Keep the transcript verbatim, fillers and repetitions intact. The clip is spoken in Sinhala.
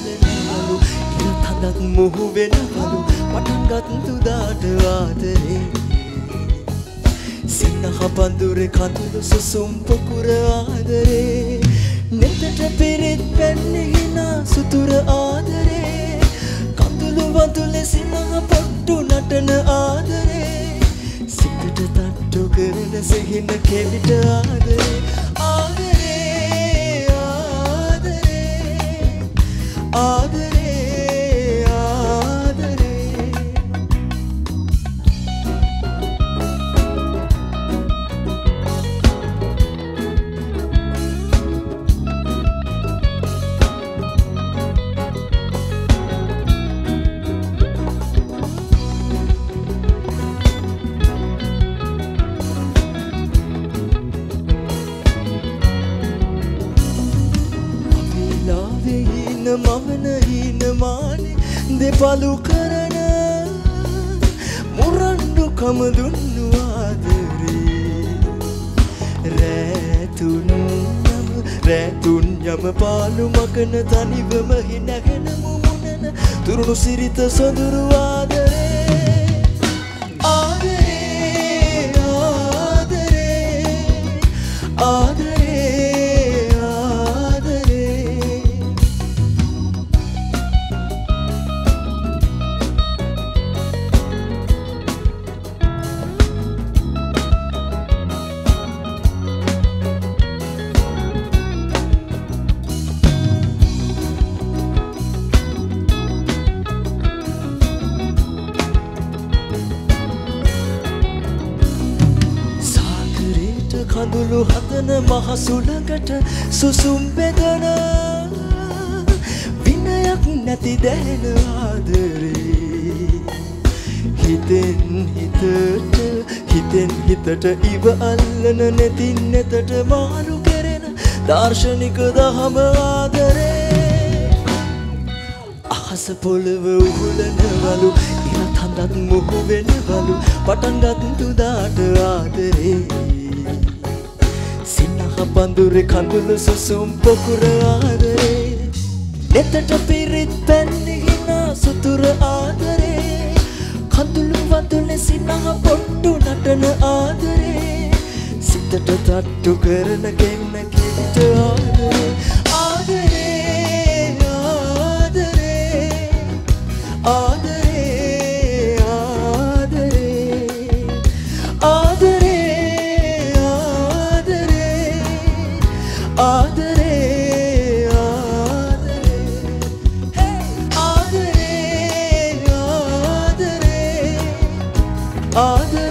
උහුලනවලු ඉර තඳත් මුහු වෙනවලු පටන්ගත් තුදාට ආදරේ සිනහ පඳුරේ කඳුළු සුසුම් පොකුර ආදරේ නෙතට පිරිත් පැන්නේ හිනා සුතුර ආදරේ කඳුළු වතුලේ සිනහ පොට්ටු නටන ආදරේ සිතට තට්ටු කරන සිහින කෙවිට ආදරේ ආදරේ ආදරේ ආදරේ මවන හීනමානෙ දෙපලු කරන මුරණ්ඩු කම දුන්නු ආදරේ රැතුන් යම රැතුන් යම පාලු මකන තනිවම හිනගෙන මුමුණන තුරුණු සිරිත සොඳුරු ආදරේ ආදරේ ආදරේ ආදරේ කඳුළු හදන මහසුළඟට සුසුම් බෙදන විනයක් නැති දැන ආදරේ හිතෙන් හිතට හිතෙන් හිතට ඉව අල්ලන නැතින් නැතට මාරු කෙරෙන දාර්ශනික දහම ආදරේ අහස පොළව උහුලනවලු ඉර තඳත් මුහු වෙනවලු පටන්ගත් තුදාට ආදරේ පඳුරේ කඳුළු සුසුම් පොකුර ආදරේ නෙතට පිරිත් පැන්නේ හිනා සුතුර ආදරේ කඳුළු වතුලේ සිනහ පොට්ටු නටන ආදරේ සිතට තට්ටු කරන ගෙන්න කිවිට ආදරේ ආදරේ ආදරේ ආදරේ ආදරේ ආදරේ ආදරේ